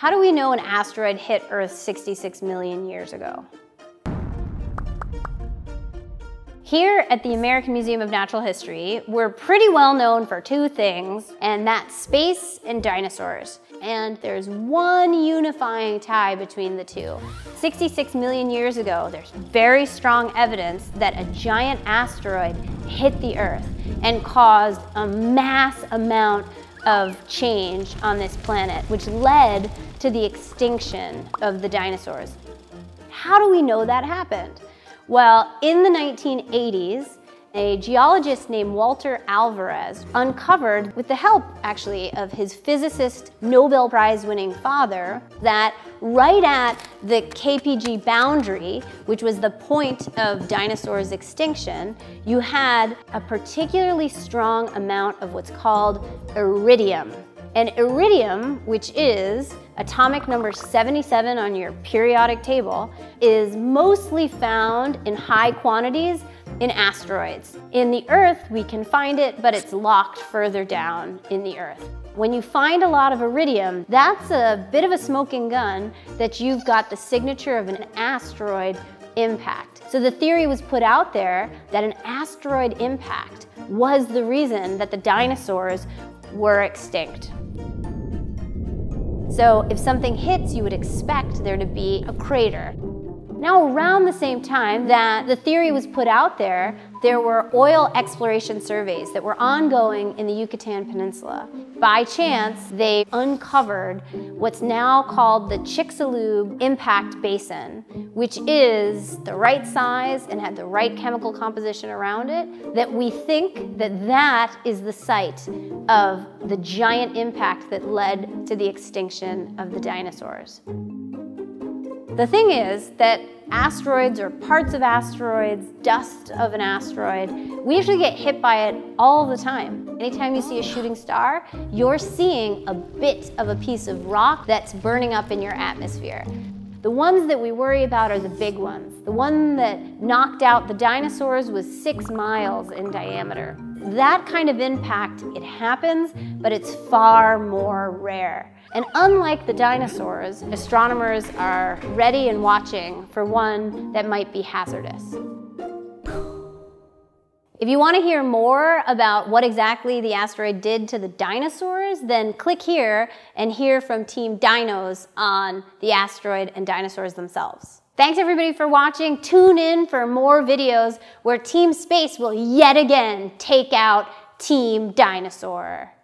How do we know an asteroid hit Earth 66 million years ago? Here at the American Museum of Natural History, we're pretty well known for two things, and that's space and dinosaurs. And there's one unifying tie between the two. 66 million years ago, there's very strong evidence that a giant asteroid hit the Earth and caused a mass amount of change on this planet, which led to the extinction of the dinosaurs. How do we know that happened? Well, in the 1980s, a geologist named Walter Alvarez uncovered, with the help actually of his physicist Nobel Prize winning father, that right at the KPG boundary, which was the point of dinosaurs' extinction, you had a particularly strong amount of what's called iridium. And iridium, which is atomic number 77 on your periodic table, is mostly found in high quantities in asteroids. In the Earth, we can find it, but it's locked further down in the Earth. When you find a lot of iridium, that's a bit of a smoking gun that you've got the signature of an asteroid impact. So the theory was put out there that an asteroid impact was the reason that the dinosaurs were extinct. So if something hits, you would expect there to be a crater. Now, around the same time that the theory was put out there, there were oil exploration surveys that were ongoing in the Yucatan Peninsula. By chance, they uncovered what's now called the Chicxulub Impact Basin, which is the right size and had the right chemical composition around it, that we think that that is the site of the giant impact that led to the extinction of the dinosaurs. The thing is that asteroids or parts of asteroids, dust of an asteroid, we actually get hit by it all the time. Anytime you see a shooting star, you're seeing a bit of a piece of rock that's burning up in your atmosphere. The ones that we worry about are the big ones. The one that knocked out the dinosaurs was 6 miles in diameter. That kind of impact, it happens, but it's far more rare. And unlike the dinosaurs, astronomers are ready and watching for one that might be hazardous. If you want to hear more about what exactly the asteroid did to the dinosaurs, then click here and hear from Team Dinos on the asteroid and dinosaurs themselves. Thanks everybody for watching. Tune in for more videos where Team Space will yet again take out Team Dinosaur.